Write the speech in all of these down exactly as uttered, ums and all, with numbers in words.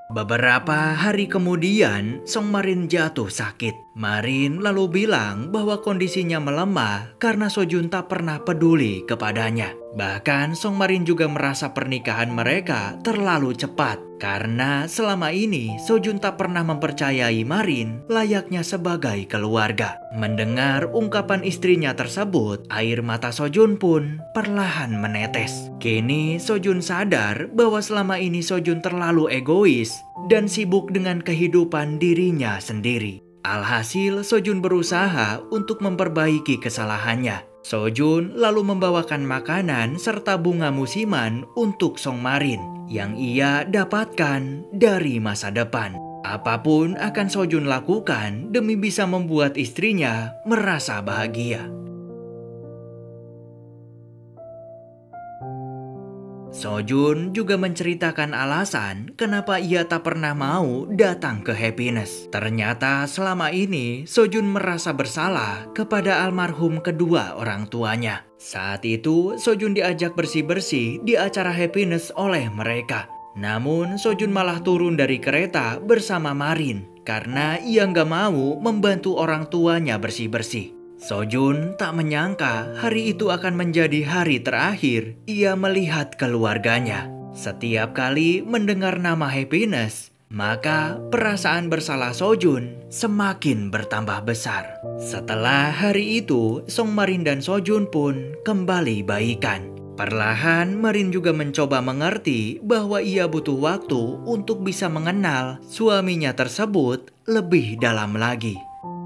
Beberapa hari kemudian, Song Marin jatuh sakit. Marin lalu bilang bahwa kondisinya melemah karena Sojun tak pernah peduli kepadanya. Bahkan Song Marin juga merasa pernikahan mereka terlalu cepat karena selama ini Sojun tak pernah mempercayai Marin layaknya sebagai keluarga. Mendengar ungkapan istrinya tersebut, air mata Sojun pun perlahan menetes. Kini Sojun sadar bahwa selama ini Sojun terlalu egois dan sibuk dengan kehidupan dirinya sendiri. Alhasil, Sojun berusaha untuk memperbaiki kesalahannya. Sojun lalu membawakan makanan serta bunga musiman untuk Song Marin yang ia dapatkan dari masa depan. Apapun akan Sojun lakukan demi bisa membuat istrinya merasa bahagia. Sojun juga menceritakan alasan kenapa ia tak pernah mau datang ke Happiness. Ternyata selama ini Sojun merasa bersalah kepada almarhum kedua orang tuanya. Saat itu Sojun diajak bersih-bersih di acara Happiness oleh mereka. Namun Sojun malah turun dari kereta bersama Marin karena ia nggak mau membantu orang tuanya bersih-bersih. Sojun tak menyangka hari itu akan menjadi hari terakhir ia melihat keluarganya. Setiap kali mendengar nama Happiness, maka perasaan bersalah Sojun semakin bertambah besar. Setelah hari itu, Song Marin dan Sojun pun kembali baikan. Perlahan Marin juga mencoba mengerti bahwa ia butuh waktu untuk bisa mengenal suaminya tersebut lebih dalam lagi.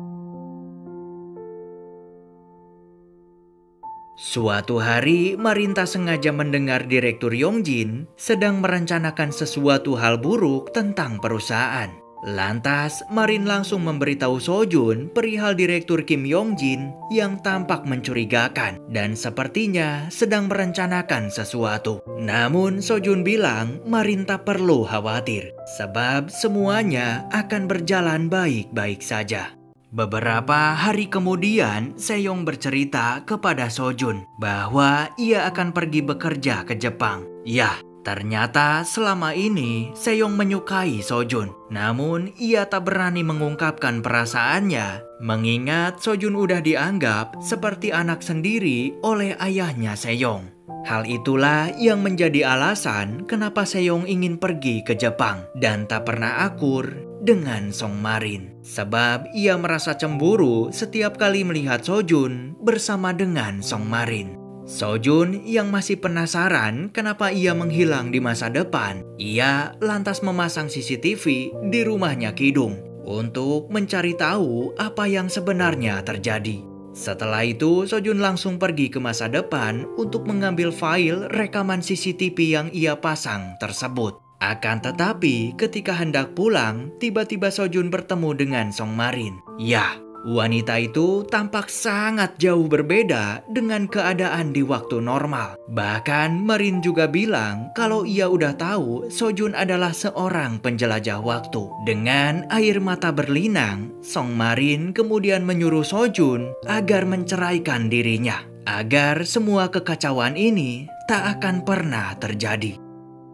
Suatu hari, Marin tak sengaja mendengar Direktur Yongjin sedang merencanakan sesuatu hal buruk tentang perusahaan. Lantas, Marin langsung memberitahu Sojun perihal Direktur Kim Yongjin yang tampak mencurigakan dan sepertinya sedang merencanakan sesuatu. Namun, Sojun bilang Marin tak perlu khawatir, sebab semuanya akan berjalan baik-baik saja. Beberapa hari kemudian, Seyong bercerita kepada Sojun bahwa ia akan pergi bekerja ke Jepang. Yah, ternyata selama ini Seyong menyukai Sojun. Namun, ia tak berani mengungkapkan perasaannya, mengingat Sojun udah dianggap seperti anak sendiri oleh ayahnya Seyong. Hal itulah yang menjadi alasan kenapa Seyong ingin pergi ke Jepang dan tak pernah akur dengan Song Marin. Sebab ia merasa cemburu setiap kali melihat Sojun bersama dengan Song Marin. Sojun yang masih penasaran kenapa ia menghilang di masa depan, ia lantas memasang C C T V di rumahnya Kidung untuk mencari tahu apa yang sebenarnya terjadi. Setelah itu, Sojun langsung pergi ke masa depan untuk mengambil file rekaman C C T V yang ia pasang tersebut. Akan tetapi, ketika hendak pulang, tiba-tiba Sojun bertemu dengan Song Marin. Yah, wanita itu tampak sangat jauh berbeda dengan keadaan di waktu normal. Bahkan Marin juga bilang kalau ia udah tahu Sojun adalah seorang penjelajah waktu. Dengan air mata berlinang, Song Marin kemudian menyuruh Sojun agar menceraikan dirinya, agar semua kekacauan ini tak akan pernah terjadi.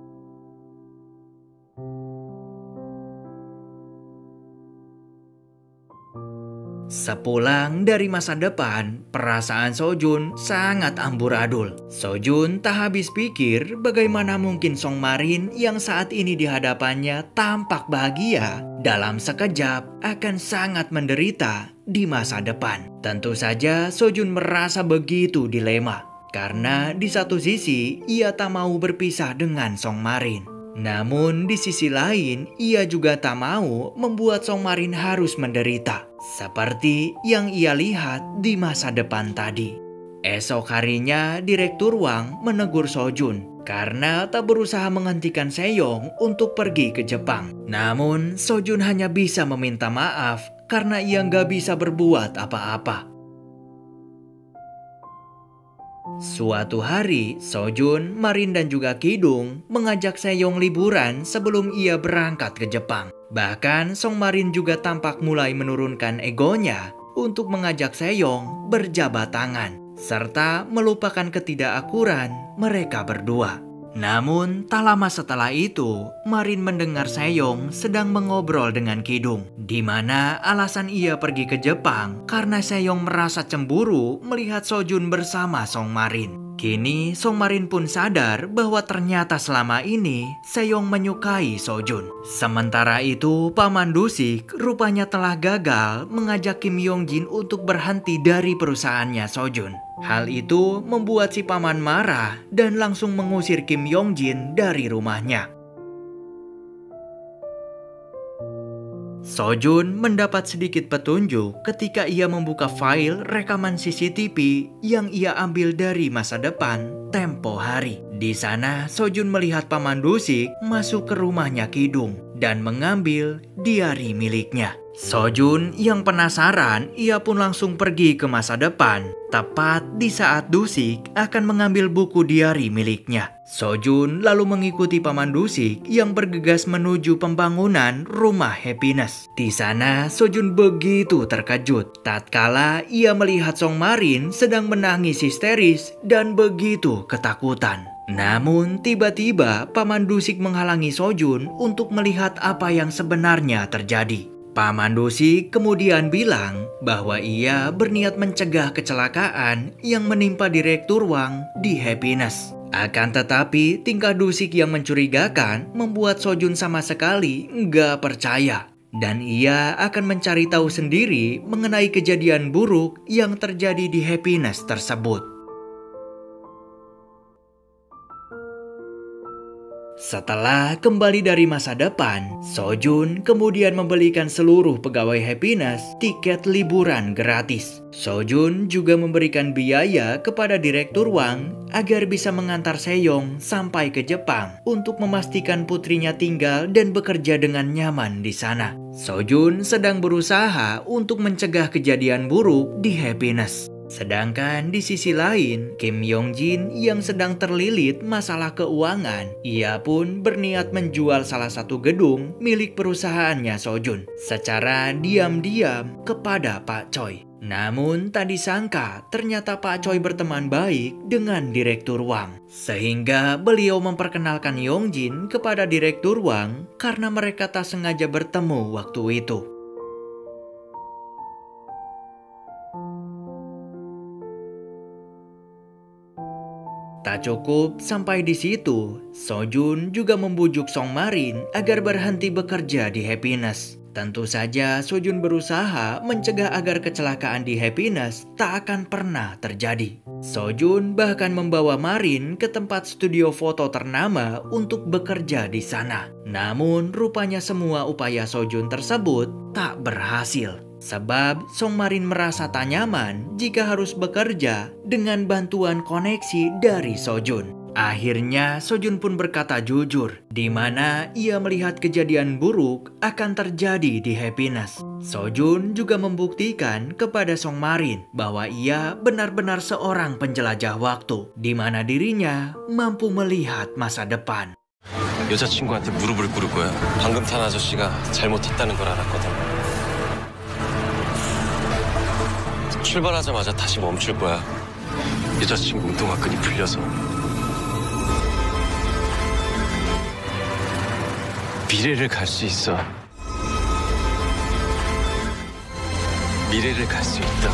Sepulang dari masa depan, perasaan Sojun sangat amburadul. Sojun tak habis pikir bagaimana mungkin Song Marin yang saat ini di hadapannya tampak bahagia, dalam sekejap akan sangat menderita di masa depan. Tentu saja Sojun merasa begitu dilema, karena di satu sisi ia tak mau berpisah dengan Song Marin. Namun di sisi lain, ia juga tak mau membuat Song Marin harus menderita, seperti yang ia lihat di masa depan tadi. Esok harinya, Direktur Wang menegur Sojun karena tak berusaha menghentikan Seyong untuk pergi ke Jepang. Namun, Sojun hanya bisa meminta maaf karena ia nggak bisa berbuat apa-apa. Suatu hari, Sojun, Marin dan juga Kidung mengajak Seyong liburan sebelum ia berangkat ke Jepang. Bahkan Song Marin juga tampak mulai menurunkan egonya untuk mengajak Seyong berjabat tangan, serta melupakan ketidakakuran mereka berdua. Namun, tak lama setelah itu, Marin mendengar Seyong sedang mengobrol dengan Kidung, di mana alasan ia pergi ke Jepang karena Seyong merasa cemburu melihat Sojun bersama Song Marin. Kini, Song Marin pun sadar bahwa ternyata selama ini Seyong menyukai Sojun. Sementara itu, Paman Dusik rupanya telah gagal mengajak Kim Yongjin untuk berhenti dari perusahaannya Sojun. Hal itu membuat si paman marah dan langsung mengusir Kim Yongjin dari rumahnya. Sojun mendapat sedikit petunjuk ketika ia membuka file rekaman C C T V yang ia ambil dari masa depan tempo hari. Di sana, Sojun melihat Paman Dusik masuk ke rumahnya Kidung dan mengambil diari miliknya. Sojun yang penasaran, ia pun langsung pergi ke masa depan, tepat di saat Dusik akan mengambil buku diari miliknya. Sojun lalu mengikuti Paman Dusik yang bergegas menuju pembangunan rumah Happiness. Di sana, Sojun begitu terkejut tatkala ia melihat Song Marin sedang menangis histeris dan begitu ketakutan. Namun tiba-tiba Paman Dusik menghalangi Sojun untuk melihat apa yang sebenarnya terjadi. Paman Dusik kemudian bilang bahwa ia berniat mencegah kecelakaan yang menimpa Direktur Wang di Happiness. Akan tetapi tingkah Dusik yang mencurigakan membuat Sojun sama sekali nggak percaya. Dan ia akan mencari tahu sendiri mengenai kejadian buruk yang terjadi di Happiness tersebut. Setelah kembali dari masa depan, Sojun kemudian membelikan seluruh pegawai Happiness tiket liburan gratis. Sojun juga memberikan biaya kepada Direktur Wang agar bisa mengantar Seyong sampai ke Jepang untuk memastikan putrinya tinggal dan bekerja dengan nyaman di sana. Sojun sedang berusaha untuk mencegah kejadian buruk di Happiness. Sedangkan di sisi lain, Kim Yongjin yang sedang terlilit masalah keuangan, ia pun berniat menjual salah satu gedung milik perusahaannya Sojun secara diam-diam kepada Pak Choi. Namun tak disangka ternyata Pak Choi berteman baik dengan Direktur Wang. Sehingga beliau memperkenalkan Yongjin kepada Direktur Wang karena mereka tak sengaja bertemu waktu itu. Tak cukup sampai di situ, Sojun juga membujuk Song Marin agar berhenti bekerja di Happiness. Tentu saja Sojun berusaha mencegah agar kecelakaan di Happiness tak akan pernah terjadi. Sojun bahkan membawa Marin ke tempat studio foto ternama untuk bekerja di sana. Namun rupanya semua upaya Sojun tersebut tak berhasil. Sebab Song Marin merasa tak nyaman jika harus bekerja dengan bantuan koneksi dari Sojun. Akhirnya Sojun pun berkata jujur, di mana ia melihat kejadian buruk akan terjadi di Happiness. Sojun juga membuktikan kepada Song Marin bahwa ia benar-benar seorang penjelajah waktu, di mana dirinya mampu melihat masa depan. 여자친구한테 무릎을 꿇을 거야. 방금 탄 아저씨가 잘못했다는 걸 알았거든. 출발하자마자 다시 멈출 거야. 여자친구 운동화끈이 풀려서. 미래를 갈 수 있어. 미래를 갈 수 있다.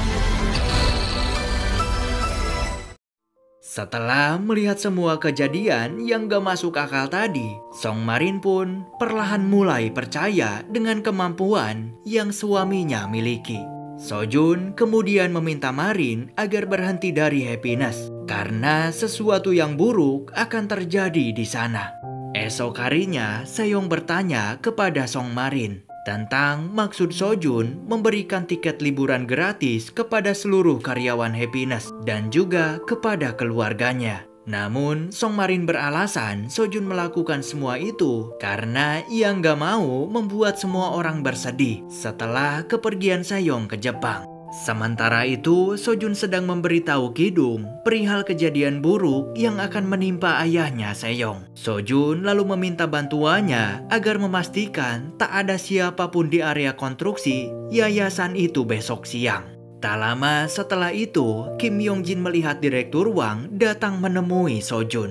Setelah melihat semua kejadian yang gak masuk akal tadi, Song Marin pun perlahan mulai percaya dengan kemampuan yang suaminya miliki. Sojun kemudian meminta Marin agar berhenti dari Happiness karena sesuatu yang buruk akan terjadi di sana. Esok harinya, Seyong bertanya kepada Song Marin tentang maksud Sojun memberikan tiket liburan gratis kepada seluruh karyawan Happiness dan juga kepada keluarganya. Namun, Song Marin beralasan Sojun melakukan semua itu karena ia nggak mau membuat semua orang bersedih setelah kepergian Seyong ke Jepang. Sementara itu, Sojun sedang memberitahu Kidung perihal kejadian buruk yang akan menimpa ayahnya Seyong. Sojun lalu meminta bantuannya agar memastikan tak ada siapapun di area konstruksi yayasan itu besok siang. Tak lama setelah itu, Kim Yongjin melihat Direktur Wang datang menemui Sojun.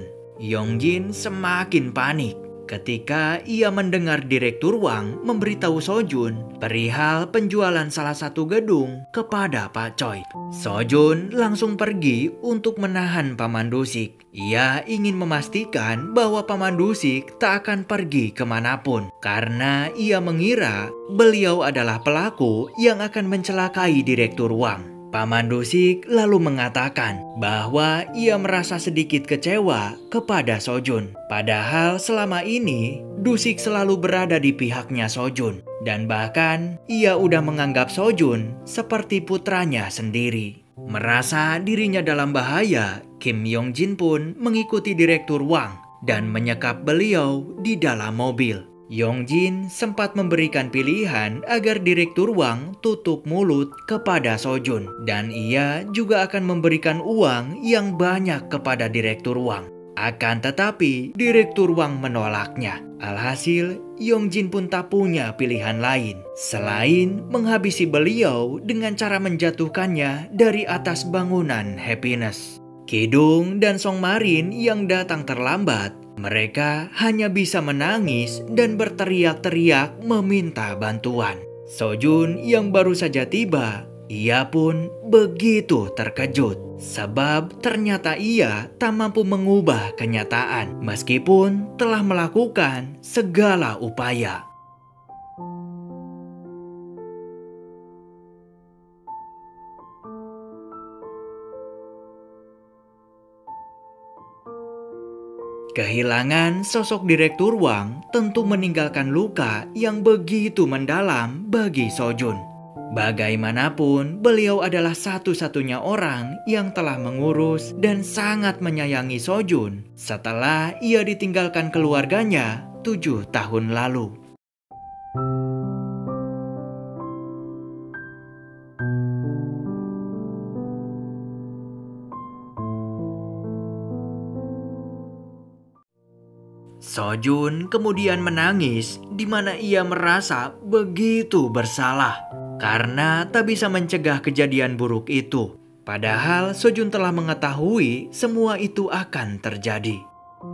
Yongjin semakin panik ketika ia mendengar Direktur Wang memberitahu Sojun perihal penjualan salah satu gedung kepada Pak Choi. Sojun langsung pergi untuk menahan Paman Dusik. Ia ingin memastikan bahwa Paman Dusik tak akan pergi kemanapun karena ia mengira beliau adalah pelaku yang akan mencelakai Direktur Wang. Paman Dusik lalu mengatakan bahwa ia merasa sedikit kecewa kepada Sojun. Padahal selama ini Dusik selalu berada di pihaknya Sojun. Dan bahkan ia udah menganggap Sojun seperti putranya sendiri. Merasa dirinya dalam bahaya, Kim Yongjin pun mengikuti Direktur Wang dan menyekap beliau di dalam mobil. Yongjin sempat memberikan pilihan agar Direktur Wang tutup mulut kepada Sojun dan ia juga akan memberikan uang yang banyak kepada Direktur Wang. Akan tetapi Direktur Wang menolaknya. Alhasil Yongjin pun tak punya pilihan lain selain menghabisi beliau dengan cara menjatuhkannya dari atas bangunan Happiness. Kidung dan Song Marin yang datang terlambat, mereka hanya bisa menangis dan berteriak-teriak meminta bantuan. Sojun yang baru saja tiba, ia pun begitu terkejut. Sebab ternyata ia tak mampu mengubah kenyataan meskipun telah melakukan segala upaya. Kehilangan sosok Direktur Wang tentu meninggalkan luka yang begitu mendalam bagi Sojun. Bagaimanapun, beliau adalah satu-satunya orang yang telah mengurus dan sangat menyayangi Sojun setelah ia ditinggalkan keluarganya tujuh tahun lalu. Sojun kemudian menangis di mana ia merasa begitu bersalah karena tak bisa mencegah kejadian buruk itu. Padahal Sojun telah mengetahui semua itu akan terjadi.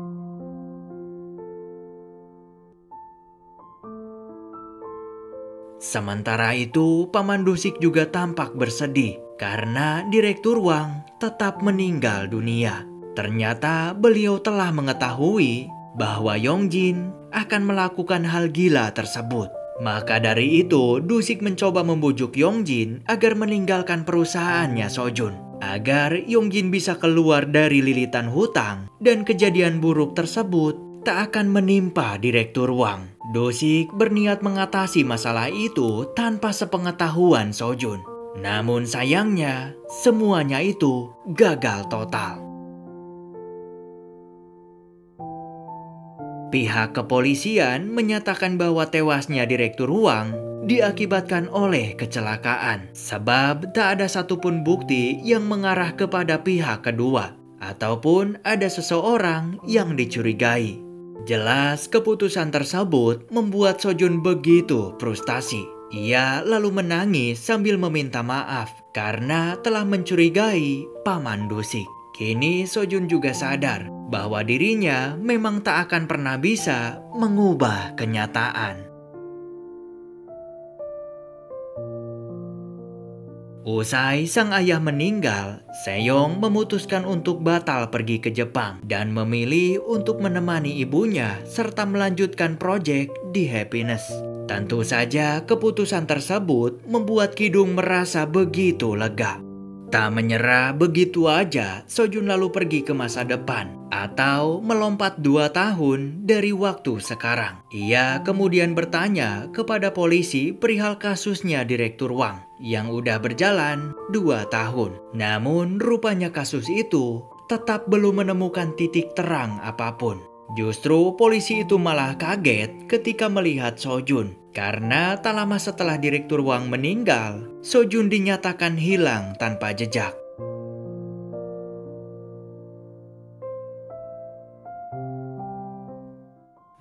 Sementara itu, Paman Dusik juga tampak bersedih karena Direktur Wang tetap meninggal dunia. Ternyata beliau telah mengetahui bahwa Yongjin akan melakukan hal gila tersebut. Maka dari itu, Dusik mencoba membujuk Yongjin agar meninggalkan perusahaannya Sojun, agar Yongjin bisa keluar dari lilitan hutang dan kejadian buruk tersebut tak akan menimpa Direktur Wang. Dusik berniat mengatasi masalah itu tanpa sepengetahuan Sojun. Namun sayangnya, semuanya itu gagal total. Pihak kepolisian menyatakan bahwa tewasnya Direktur Wang diakibatkan oleh kecelakaan, sebab tak ada satupun bukti yang mengarah kepada pihak kedua, ataupun ada seseorang yang dicurigai. Jelas keputusan tersebut membuat Sojun begitu frustasi. Ia lalu menangis sambil meminta maaf karena telah mencurigai Paman Dusik. Kini Sojun juga sadar bahwa dirinya memang tak akan pernah bisa mengubah kenyataan. Usai sang ayah meninggal, Seyong memutuskan untuk batal pergi ke Jepang dan memilih untuk menemani ibunya serta melanjutkan proyek di Happiness. Tentu saja keputusan tersebut membuat Kidung merasa begitu lega. Tak menyerah begitu aja, Sojun lalu pergi ke masa depan atau melompat dua tahun dari waktu sekarang. Ia kemudian bertanya kepada polisi perihal kasusnya Direktur Wang yang udah berjalan dua tahun. Namun rupanya kasus itu tetap belum menemukan titik terang apapun. Justru polisi itu malah kaget ketika melihat Sojun. Karena tak lama setelah Direktur Wang meninggal, Sojun dinyatakan hilang tanpa jejak.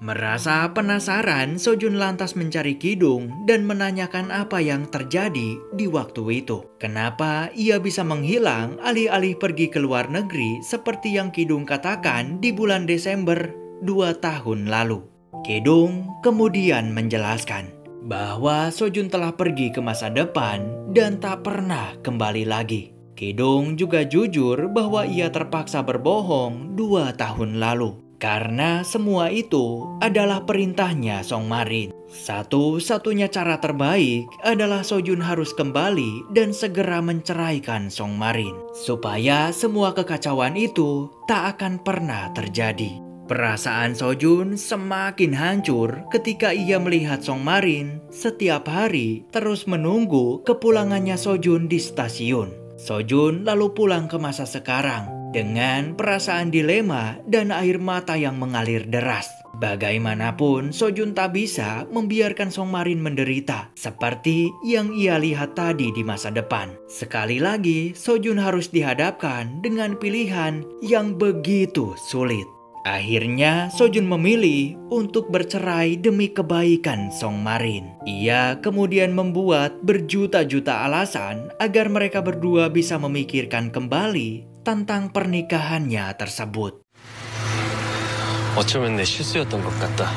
Merasa penasaran, Sojun lantas mencari Kidung dan menanyakan apa yang terjadi di waktu itu. Kenapa ia bisa menghilang alih-alih pergi ke luar negeri seperti yang Kidung katakan di bulan Desember dua tahun lalu. Kidung kemudian menjelaskan bahwa Sojun telah pergi ke masa depan dan tak pernah kembali lagi. Kidung juga jujur bahwa ia terpaksa berbohong dua tahun lalu. Karena semua itu adalah perintahnya Song Marin. Satu-satunya cara terbaik adalah Sojun harus kembali dan segera menceraikan Song Marin. Supaya semua kekacauan itu tak akan pernah terjadi. Perasaan Sojun semakin hancur ketika ia melihat Song Marin setiap hari terus menunggu kepulangannya Sojun di stasiun. Sojun lalu pulang ke masa sekarang dengan perasaan dilema dan air mata yang mengalir deras. Bagaimanapun, Sojun tak bisa membiarkan Song Marin menderita seperti yang ia lihat tadi di masa depan. Sekali lagi, Sojun harus dihadapkan dengan pilihan yang begitu sulit. Akhirnya, Sojun memilih untuk bercerai demi kebaikan Song Marin. Ia kemudian membuat berjuta-juta alasan agar mereka berdua bisa memikirkan kembali tentang pernikahannya tersebut. 어쩌면 내 실수였던 것 같다.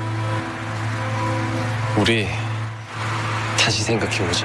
우리 다시 생각해보자.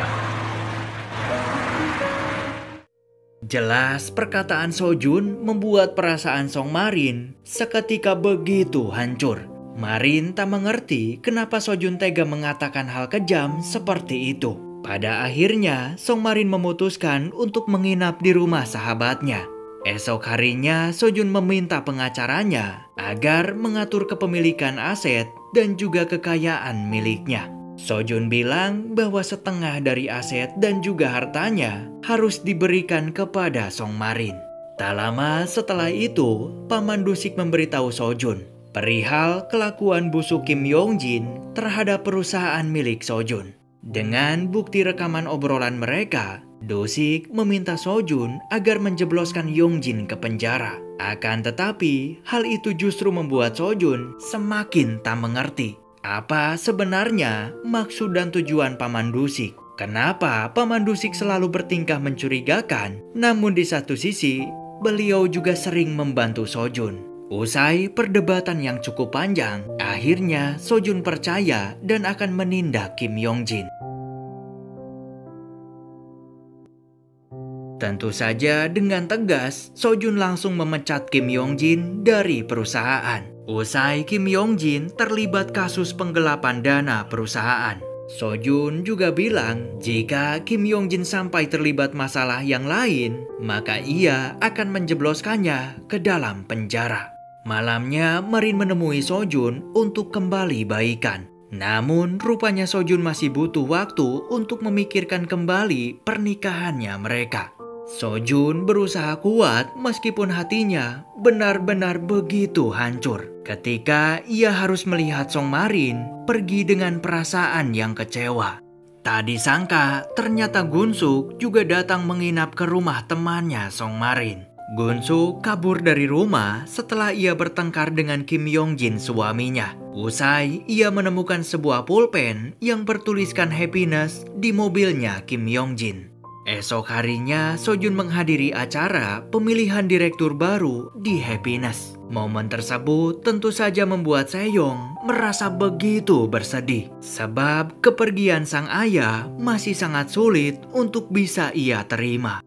Jelas perkataan Sojun membuat perasaan Song Marin seketika begitu hancur. Marin tak mengerti kenapa Sojun tega mengatakan hal kejam seperti itu. Pada akhirnya, Song Marin memutuskan untuk menginap di rumah sahabatnya. Esok harinya, Sojun meminta pengacaranya agar mengatur kepemilikan aset dan juga kekayaan miliknya. Sojun bilang bahwa setengah dari aset dan juga hartanya harus diberikan kepada Song Marin. Tak lama setelah itu, Paman Dusik memberitahu Sojun perihal kelakuan busuk Kim Yongjin terhadap perusahaan milik Sojun. Dengan bukti rekaman obrolan mereka, Dusik meminta Sojun agar menjebloskan Yongjin ke penjara. Akan tetapi, hal itu justru membuat Sojun semakin tak mengerti apa sebenarnya maksud dan tujuan Paman Dusik. Kenapa Paman Dusik selalu bertingkah mencurigakan, namun di satu sisi, beliau juga sering membantu Sojun. Usai perdebatan yang cukup panjang, akhirnya Sojun percaya dan akan menindak Kim Yongjin. Tentu saja dengan tegas, Sojun langsung memecat Kim Yongjin dari perusahaan. Usai Kim Yongjin terlibat kasus penggelapan dana perusahaan. Sojun juga bilang jika Kim Yongjin sampai terlibat masalah yang lain, maka ia akan menjebloskannya ke dalam penjara. Malamnya, Marin menemui Sojun untuk kembali baikan. Namun, rupanya Sojun masih butuh waktu untuk memikirkan kembali pernikahannya mereka. Sojun berusaha kuat meskipun hatinya benar-benar begitu hancur ketika ia harus melihat Song Marin pergi dengan perasaan yang kecewa. Tak disangka ternyata Gunsuk juga datang menginap ke rumah temannya Song Marin. Gunsuk kabur dari rumah setelah ia bertengkar dengan Kim Yongjin suaminya. Usai ia menemukan sebuah pulpen yang bertuliskan happiness di mobilnya Kim Yongjin. Esok harinya, Sojun menghadiri acara pemilihan direktur baru di Happiness. Momen tersebut tentu saja membuat Seyong merasa begitu bersedih. Sebab kepergian sang ayah masih sangat sulit untuk bisa ia terima.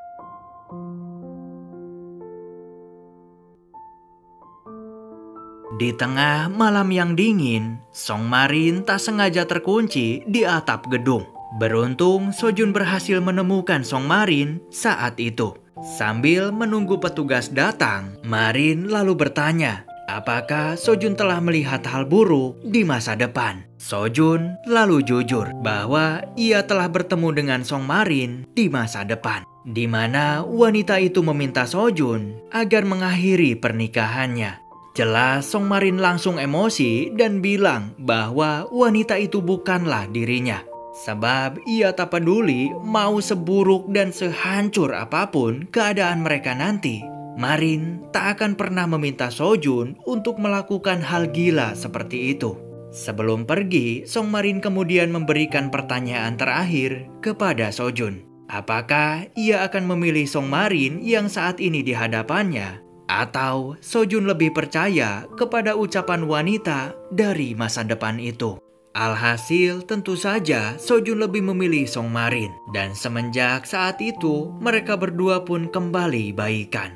Di tengah malam yang dingin, Song Marin tak sengaja terkunci di atap gedung. Beruntung, Sojun berhasil menemukan Song Marin saat itu. Sambil menunggu petugas datang, Marin lalu bertanya, apakah Sojun telah melihat hal buruk di masa depan. Sojun lalu jujur bahwa ia telah bertemu dengan Song Marin di masa depan, di mana wanita itu meminta Sojun agar mengakhiri pernikahannya. Jelas Song Marin langsung emosi dan bilang bahwa wanita itu bukanlah dirinya. Sebab ia tak peduli mau seburuk dan sehancur apapun keadaan mereka nanti, Marin tak akan pernah meminta Sojun untuk melakukan hal gila seperti itu. Sebelum pergi, Song Marin kemudian memberikan pertanyaan terakhir kepada Sojun. Apakah ia akan memilih Song Marin yang saat ini di hadapannya, atau Sojun lebih percaya kepada ucapan wanita dari masa depan itu? Alhasil tentu saja Sojun lebih memilih Song Marin, dan semenjak saat itu mereka berdua pun kembali baikan.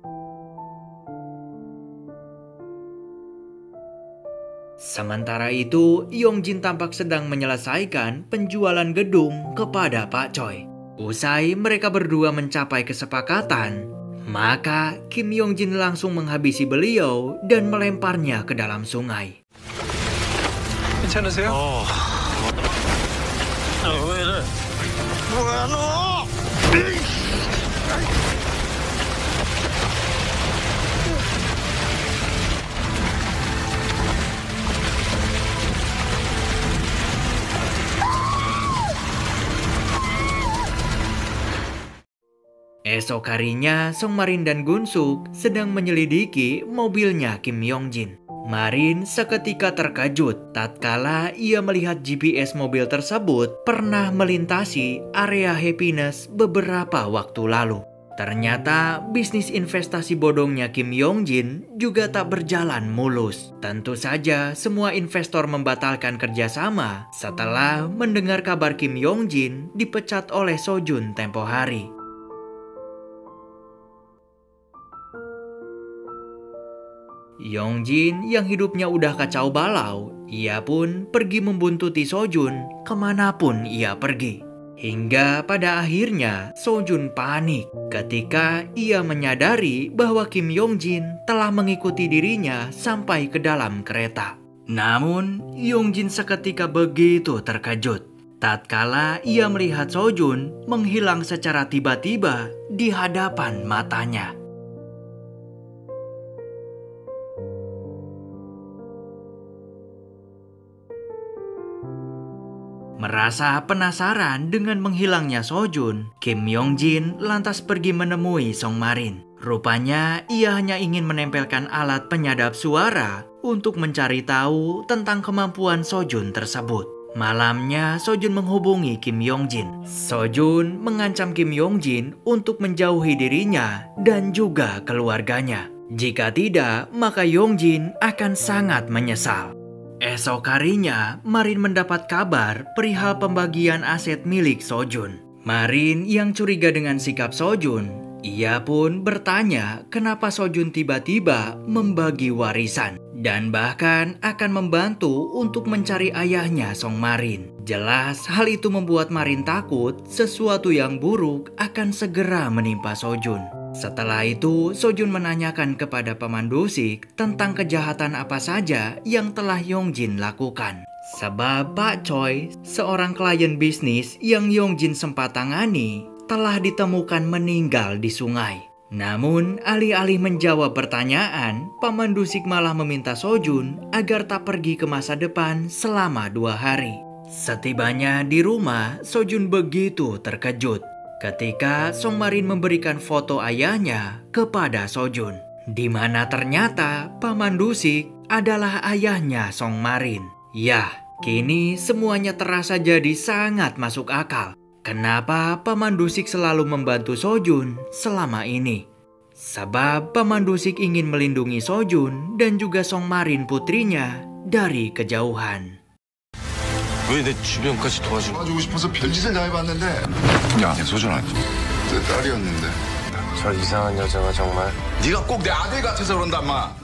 Sementara itu, Yongjin tampak sedang menyelesaikan penjualan gedung kepada Pak Choi. Usai mereka berdua mencapai kesepakatan, maka Kim Yongjin langsung menghabisi beliau dan melemparnya ke dalam sungai. 괜찮으세요? 어. 왜 이래? 뭐야 너? Esok harinya, Song Marin dan Gunsuk sedang menyelidiki mobilnya Kim Yongjin. Marin seketika terkejut tatkala ia melihat G P S mobil tersebut pernah melintasi area Happiness beberapa waktu lalu. Ternyata bisnis investasi bodongnya Kim Yongjin juga tak berjalan mulus. Tentu saja semua investor membatalkan kerjasama setelah mendengar kabar Kim Yongjin dipecat oleh Sojun tempo hari. Yongjin yang hidupnya udah kacau balau, ia pun pergi membuntuti Sojun kemanapun ia pergi. Hingga pada akhirnya Sojun panik ketika ia menyadari bahwa Kim Yongjin telah mengikuti dirinya sampai ke dalam kereta. Namun Yongjin seketika begitu terkejut tatkala ia melihat Sojun menghilang secara tiba-tiba di hadapan matanya. Merasa penasaran dengan menghilangnya Sojun, Kim Yongjin lantas pergi menemui Song Marin. Rupanya ia hanya ingin menempelkan alat penyadap suara untuk mencari tahu tentang kemampuan Sojun tersebut. Malamnya Sojun menghubungi Kim Yongjin. Sojun mengancam Kim Yongjin untuk menjauhi dirinya dan juga keluarganya. Jika tidak, maka Yongjin akan sangat menyesal. Esok harinya, Marin mendapat kabar perihal pembagian aset milik Sojun. Marin yang curiga dengan sikap Sojun, ia pun bertanya kenapa Sojun tiba-tiba membagi warisan dan bahkan akan membantu untuk mencari ayahnya Song Marin. Jelas hal itu membuat Marin takut sesuatu yang buruk akan segera menimpa Sojun. Setelah itu, Sojun menanyakan kepada pemandu Sik tentang kejahatan apa saja yang telah Yongjin lakukan. Sebab Pak Choi, seorang klien bisnis yang Yongjin sempat tangani, telah ditemukan meninggal di sungai. Namun, alih-alih menjawab pertanyaan, pemandu Sik malah meminta Sojun agar tak pergi ke masa depan selama dua hari. Setibanya di rumah, Sojun begitu terkejut ketika Song Marin memberikan foto ayahnya kepada Sojun, di mana ternyata pemandu Sik adalah ayahnya Song Marin. Yah, kini semuanya terasa jadi sangat masuk akal. Kenapa pemandu Sik selalu membantu Sojun selama ini? Sebab pemandu Sik ingin melindungi Sojun dan juga Song Marin putrinya dari kejauhan. 왜 내 주변까지 도와준 거야? 도와주고 싶어서 별짓을 다 해봤는데 야, 소준 아니 내 딸이었는데 저 이상한 여자가 정말 네가 꼭 내 아들 같아서 그런다 마.